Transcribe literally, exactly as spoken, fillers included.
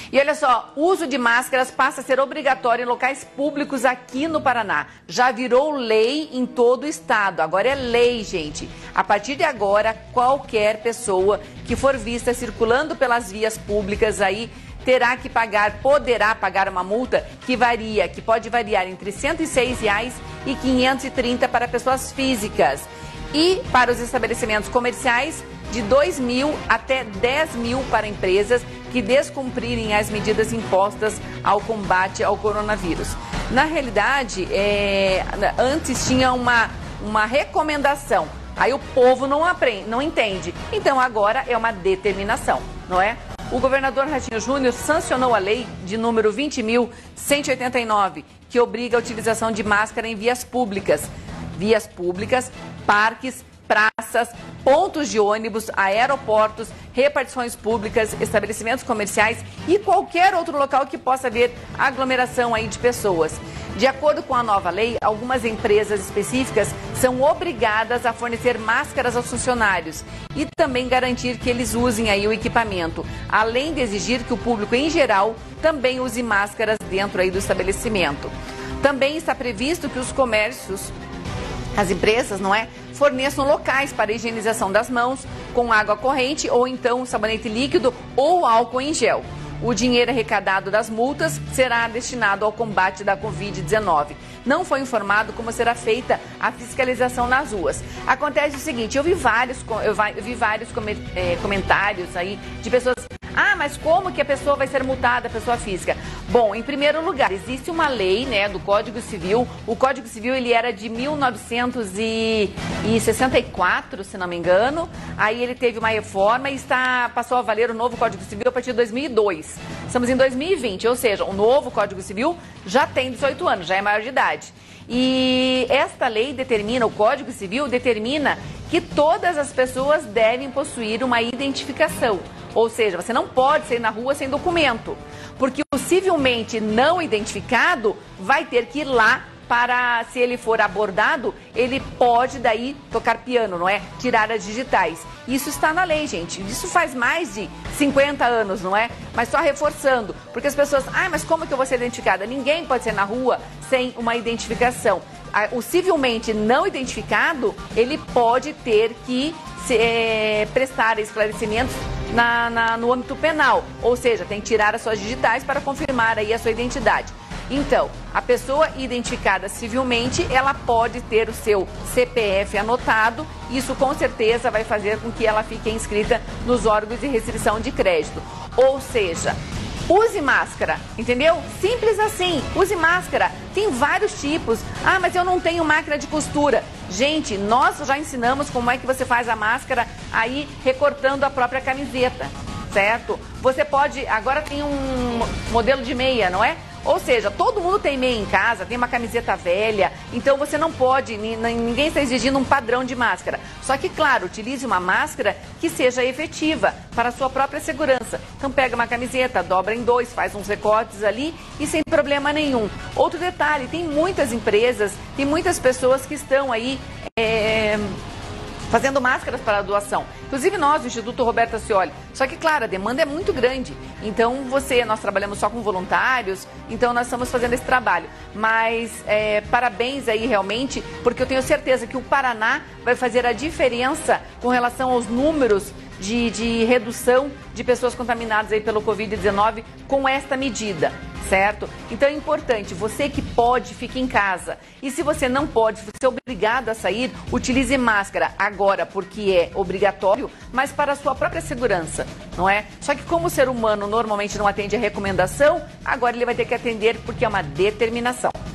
E olha só, o uso de máscaras passa a ser obrigatório em locais públicos aqui no Paraná. Já virou lei em todo o estado. Agora é lei, gente. A partir de agora, qualquer pessoa que for vista circulando pelas vias públicas aí terá que pagar, poderá pagar uma multa que varia, que pode variar entre cento e seis reais e quinhentos e trinta para pessoas físicas. E para os estabelecimentos comerciais, de dois mil até dez mil para empresas que descumprirem as medidas impostas ao combate ao coronavírus. Na realidade, é, antes tinha uma, uma recomendação, aí o povo não aprende, não entende. Então agora é uma determinação, não é? O governador Ratinho Júnior sancionou a lei de número vinte mil cento e oitenta e nove, que obriga a utilização de máscara em vias públicas. Vias públicas, parques, praças, pontos de ônibus, aeroportos, repartições públicas, estabelecimentos comerciais e qualquer outro local que possa haver aglomeração aí de pessoas. De acordo com a nova lei, algumas empresas específicas são obrigadas a fornecer máscaras aos funcionários e também garantir que eles usem aí o equipamento, além de exigir que o público em geral também use máscaras dentro aí do estabelecimento. Também está previsto que os comércios, as empresas, não é, forneçam locais para higienização das mãos com água corrente ou então sabonete líquido ou álcool em gel. O dinheiro arrecadado das multas será destinado ao combate da covid dezenove. Não foi informado como será feita a fiscalização nas ruas. Acontece o seguinte, eu vi vários, eu vi vários comentários aí de pessoas... Ah, mas como que a pessoa vai ser multada, a pessoa física? Bom, em primeiro lugar, existe uma lei, né, do Código Civil. O Código Civil, ele era de mil novecentos e sessenta e quatro, se não me engano. Aí ele teve uma reforma e está, passou a valer o novo Código Civil a partir de dois mil e dois. Estamos em dois mil e vinte, ou seja, o novo Código Civil já tem dezoito anos, já é maior de idade. E esta lei determina, o Código Civil determina que todas as pessoas devem possuir uma identificação. Ou seja, você não pode sair na rua sem documento, porque o civilmente não identificado vai ter que ir lá para, se ele for abordado, ele pode daí tocar piano, não é? Tirar as digitais. Isso está na lei, gente. Isso faz mais de cinquenta anos, não é? Mas só reforçando, porque as pessoas, ah, mas como que eu vou ser identificada? Ninguém pode ser na rua sem uma identificação. O civilmente não identificado, ele pode ter que é, prestar esclarecimentos na, na, no âmbito penal, ou seja, tem que tirar as suas digitais para confirmar aí a sua identidade. Então, a pessoa identificada civilmente, ela pode ter o seu C P F anotado, isso com certeza vai fazer com que ela fique inscrita nos órgãos de restrição de crédito. Ou seja, use máscara, entendeu? Simples assim, use máscara. Tem vários tipos. Ah, mas eu não tenho máquina de costura. Gente, nós já ensinamos como é que você faz a máscara aí recortando a própria camiseta, certo? Você pode, agora tem um modelo de meia, não é? Ou seja, todo mundo tem meia em casa, tem uma camiseta velha, então você não pode, ninguém está exigindo um padrão de máscara. Só que, claro, utilize uma máscara que seja efetiva para a sua própria segurança. Então pega uma camiseta, dobra em dois, faz uns recortes ali e sem problema nenhum. Outro detalhe, tem muitas empresas, tem muitas pessoas que estão aí... É... fazendo máscaras para a doação. Inclusive nós, o Instituto Roberto Ascioli. Só que, claro, a demanda é muito grande. Então, você, nós trabalhamos só com voluntários, então nós estamos fazendo esse trabalho. Mas, é, parabéns aí realmente, porque eu tenho certeza que o Paraná vai fazer a diferença com relação aos números de, de redução de pessoas contaminadas aí pelo covid dezenove com esta medida, certo? Então é importante, você que pode, fique em casa. E se você não pode, você é obrigado a sair, utilize máscara agora, porque é obrigatório, mas para a sua própria segurança, não é? Só que como o ser humano normalmente não atende a recomendação, agora ele vai ter que atender porque é uma determinação.